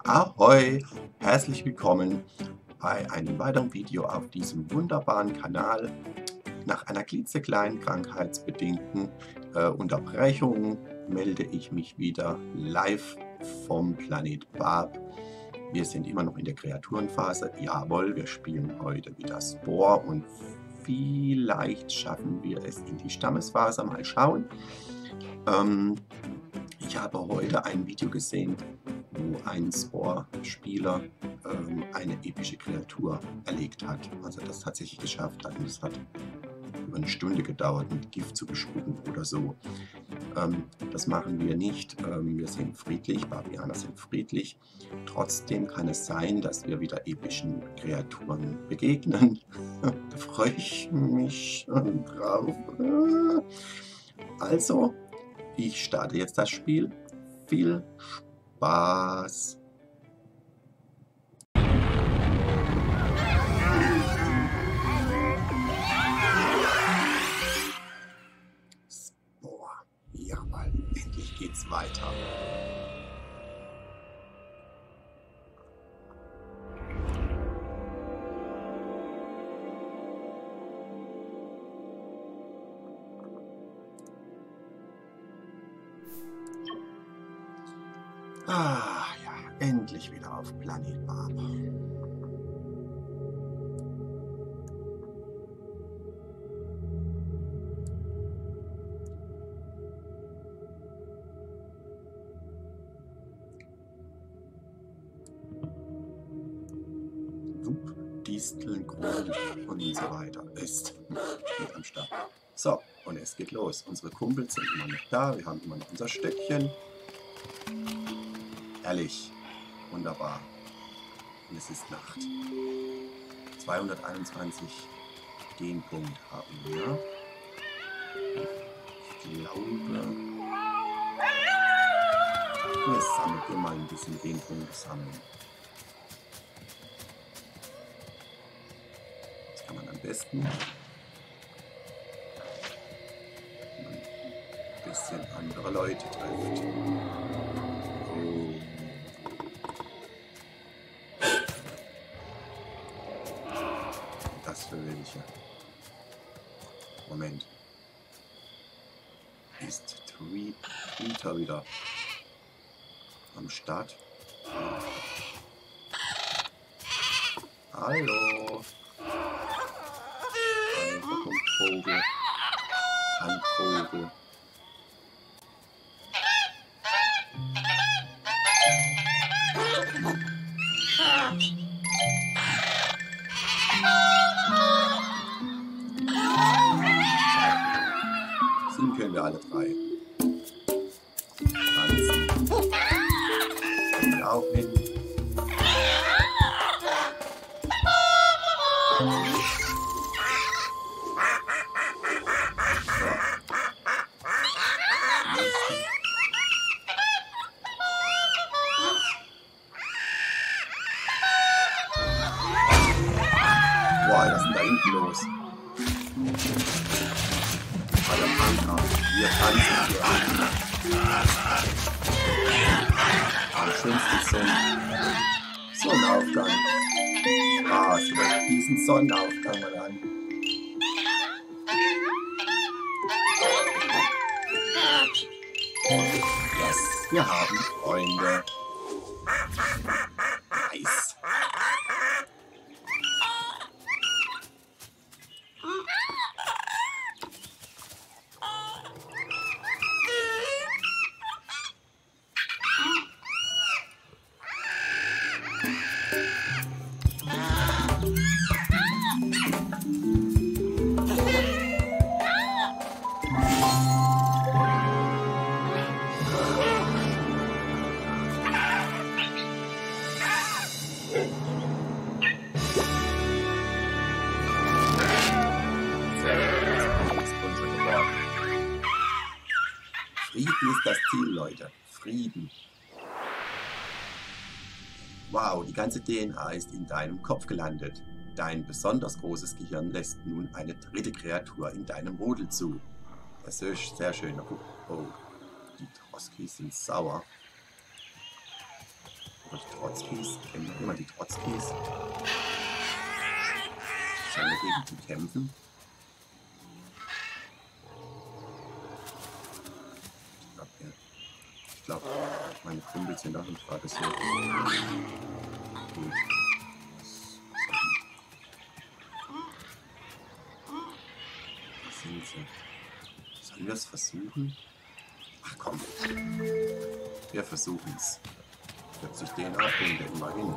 Ahoi, herzlich willkommen bei einem weiteren Video auf diesem wunderbaren Kanal. Nach einer klitzekleinen krankheitsbedingten Unterbrechung melde ich mich wieder live vom Planet Barb. Wir sind immer noch in der Kreaturenphase. Jawohl, wir spielen heute wieder Spore und vielleicht schaffen wir es in die Stammesphase. Mal schauen. Ich habe heute ein Video gesehen, wo ein Spore-Spieler eine epische Kreatur erlegt hat. Also das tatsächlich geschafft hat. Und es hat über eine Stunde gedauert, mit Gift zu bespucken oder so. Das machen wir nicht. Wir sind friedlich, Barbianer sind friedlich. Trotzdem kann es sein, dass wir wieder epischen Kreaturen begegnen. Da freue ich mich schon drauf. Also, ich starte jetzt das Spiel. Viel Spaß! Spore. Jawohl, endlich geht's weiter. Ah ja, endlich wieder auf Planet Barb. Disteln, Kronen und so weiter ist mit am Start. So, und es geht los. Unsere Kumpels sind immer noch da. Wir haben immer noch unser Stöckchen. Herrlich. Wunderbar. Und es ist Nacht. 221 Genpunkt haben wir. Ich glaube, wir sammeln immer ein bisschen Genpunkte sammeln. Das kann man am besten. Wenn man ein bisschen andere Leute trifft. Oh. Das für welche? Moment. Ist Tweeter wieder am Start? Hallo. Vogel. Handvogel. Sind können wir alle drei. Tanzen. Können wir auch hin. Boah, was ist denn da hinten los? Wir tanzen hier. Am schönsten Sonnenaufgang. Ah, es wird diesen Sonnenaufgang mal an. Yes, wir haben Freunde. Nice. Frieden ist das Ziel, Leute. Frieden. Wow, die ganze DNA ist in deinem Kopf gelandet. Dein besonders großes Gehirn lässt nun eine dritte Kreatur in deinem Rudel zu. Das ist sehr schön. Oh, die Troskis sind sauer. Die Trotzkis. Kennen noch jemand die Trotzkis? Scheint dagegen zu kämpfen. Ich glaube, meine Kumpels sind auch nicht gerade so gut. Was sind sie? Sollen wir es versuchen? Ach komm. Wir versuchen es. Wird sich den aufnehmen, der immerhin.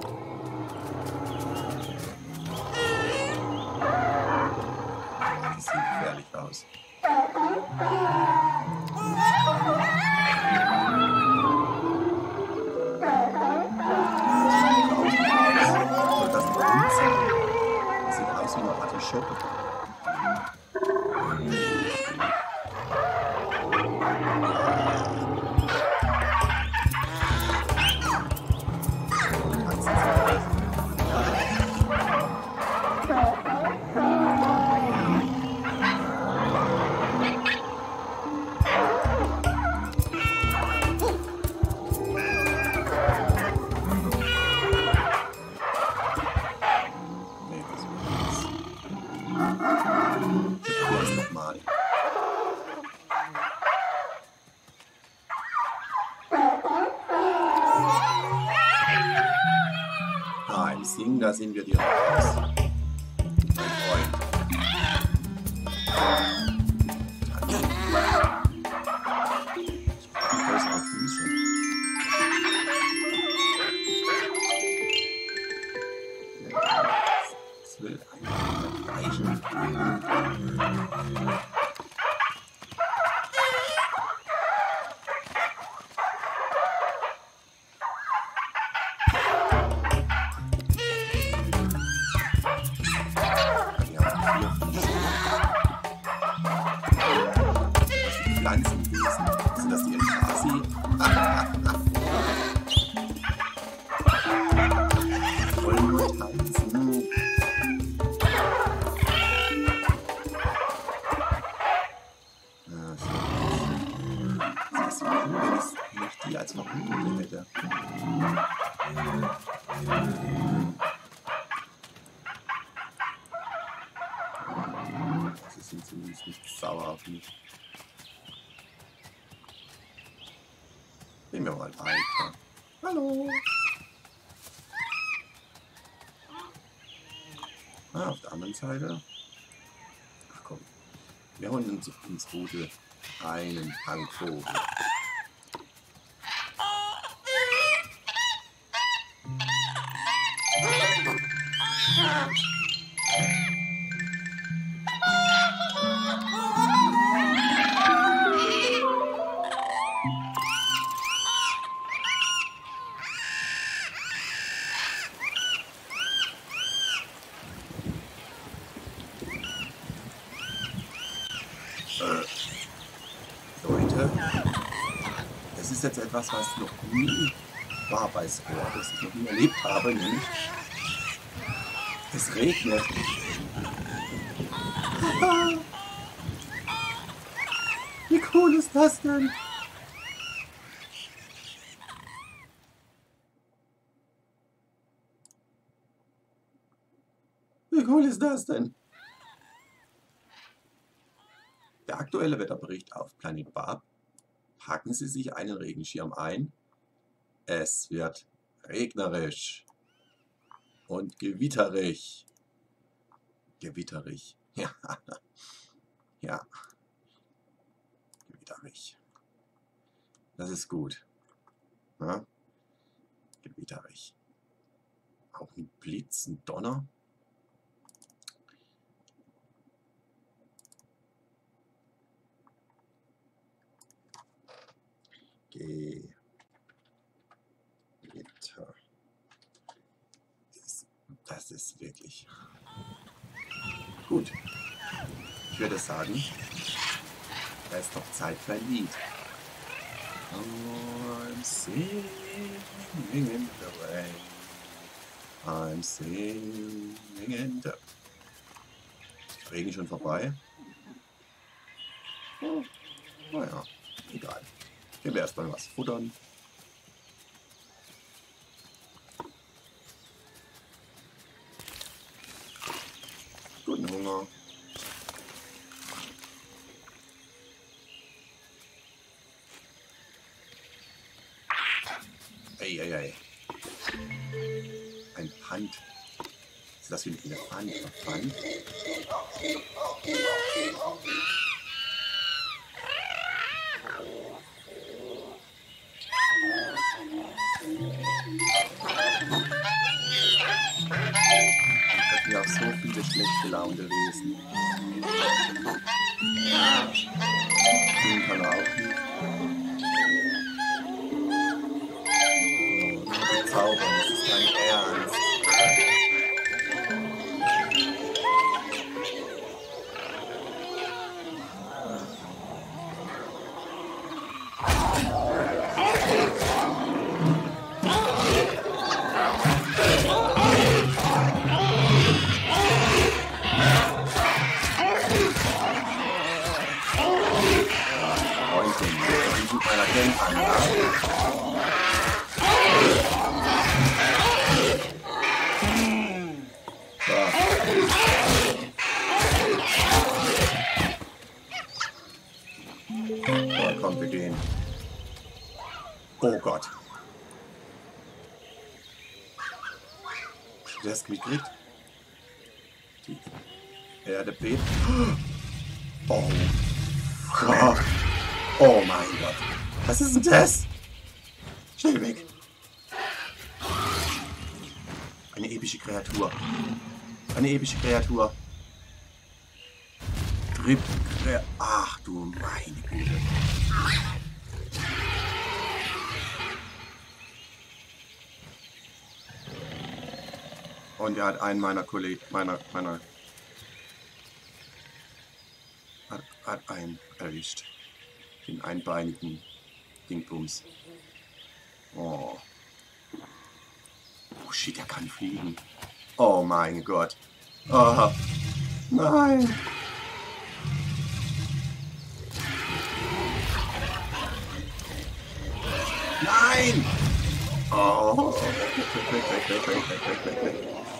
Die sehen gefährlich aus. Das sieht aus wie eine Artischocke. Da sehen wir die raus. Mein Freund. Ich brauche größere Füße. Das will einfach nicht reichen. Pflanzenwesen. Sind das die Elfasi? Wollen nur tanzen. Das ist so cool, wenn ich die als Verbündete hätte. Sie sind zumindest nicht sauer auf mich. Gehen wir mal weiter. Hallo! Auf der anderen Seite. Ach komm. Wir holen uns ins Rudel einen Fangvogel. Leute, das ist jetzt etwas, was noch nie war bei Spore, das ich noch nie erlebt habe, nämlich es regnet. Wie cool ist das denn? Wie cool ist das denn? Der aktuelle Wetterbericht auf Planet Barb. Packen Sie sich einen Regenschirm ein. Es wird regnerisch und gewitterig. Gewitterig. Ja. Ja. Gewitterig. Das ist gut. Ja? Gewitterig. Auch mit Blitz und Donner. Gewitter. Das ist wirklich gut. Ich würde sagen, da ist doch Zeit für ein Lied. I'm singing in the rain. I'm singing in the... Ist der Regen schon vorbei? Oh, naja, egal. Gehen wir erstmal was futtern. Hunger. Eieiei. Ein Pfand. Ist das wie ein Elefant? Pfand? Das sind ja auch so viele schlechte Laune Wesen. Den kann er auch nicht. Zaubern, das ist dein Ernst. Meiner kennt einen, ja? So, komm, wir gehen. Oh Gott. Der ist gekriegt. Die Erde bebt. Oh Gott. Oh mein Gott. Was ist denn das? Schnell weg. Eine epische Kreatur. Eine epische Kreatur. Ach du meine Güte. Und er hat einen meiner Kollegen, hat einen erwischt. Den einbeinigen Dingbums. Oh. Oh shit, er kann fliegen. Oh mein Gott. Oh. Nein. Nein! Oh. Weg.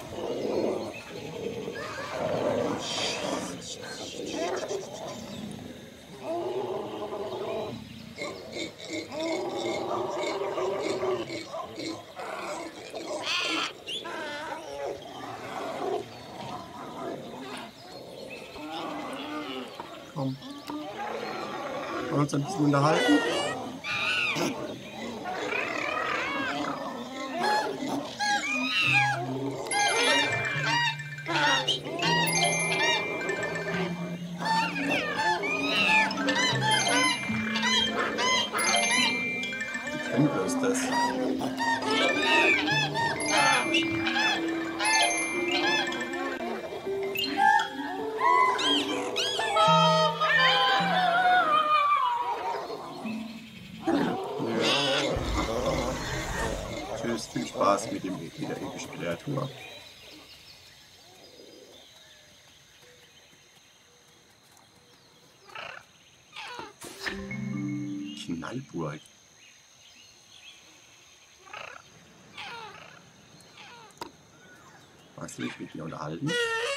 Komm. Wollen wir uns ein bisschen unterhalten? Wie können bloß das? Tschüss, viel Spaß mit der epischen Kreatur. Knallburg. Magst du dich mit dir unterhalten?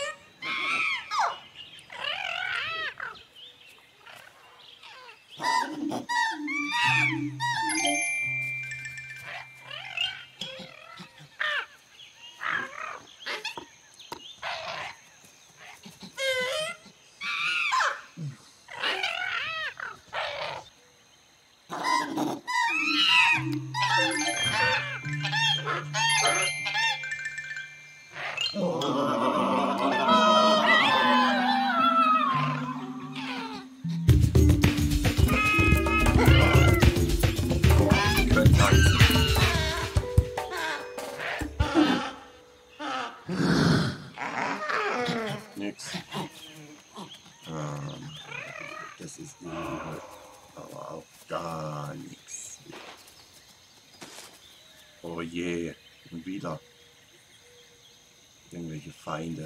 Nix. Das ist aber auch gar nichts. Oh je, und wieder irgendwelche Feinde.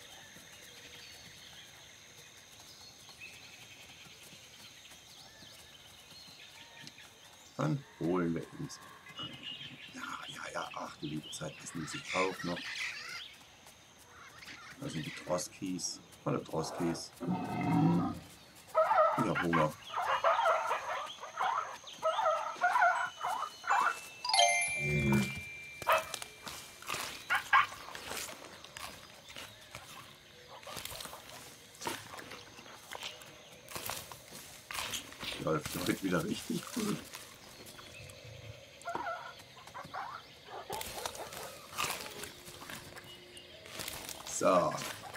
Dann holen wir uns. Ja, ach du liebe Zeit, das muss ich auch noch. Da sind die Droskis. Hallo Droskis. Ich hab Hunger. Läuft heute wieder richtig gut. So.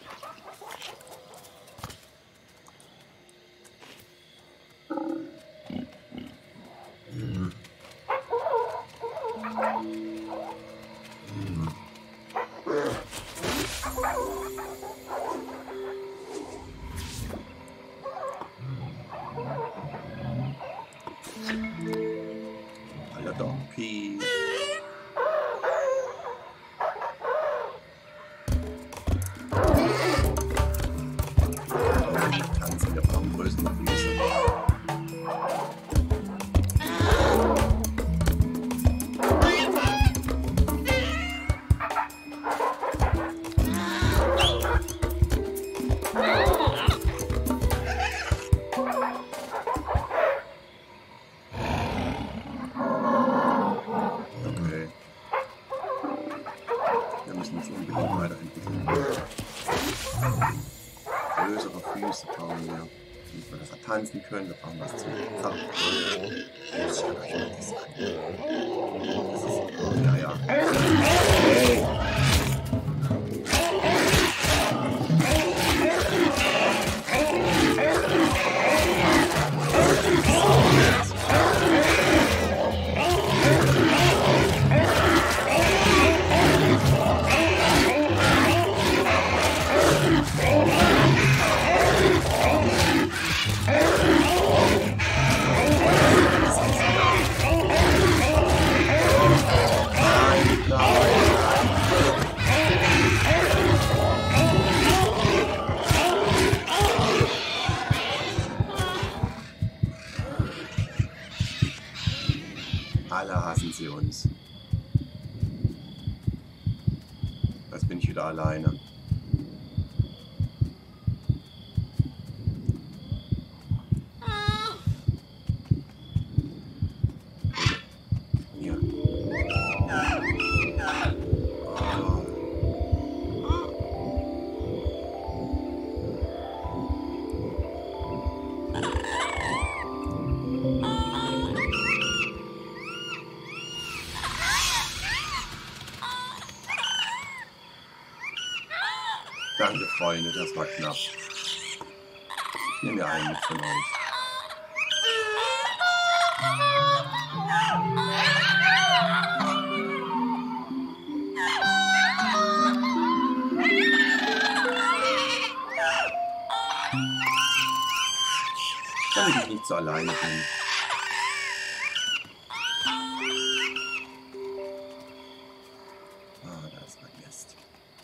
Hallo Donkey. Tanzen, wir brauchen größere Füße. Okay. Wir müssen uns unbedingt weiterentwickeln. Größere Füße brauchen wir. Damit wir das tanzen können, wir brauchen was zu essen. Ich kann euch mal das sagen. Das ist. Ja, ja. Hey. Alle hassen sie uns. Jetzt bin ich wieder alleine. Hier. Oh. Danke, Freunde, das war knapp. Ich nehme mir einen mit von euch. Damit ich nicht so alleine bin. Ah, da ist mein Nest.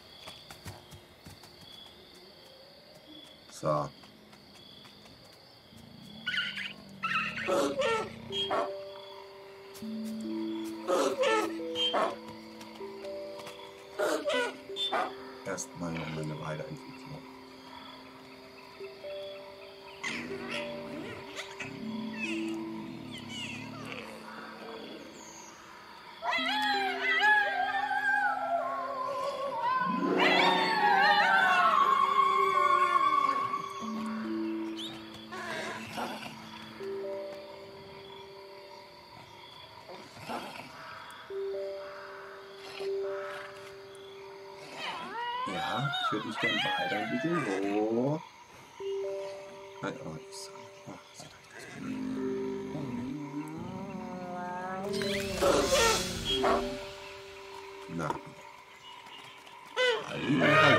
So. Erstmal noch eine Weiterentwicklung. Ja, ich würde mich gerne weiterentwickeln. Wo? Nein, aber nicht so. Oh, sieht halt aus. Na. Hallo.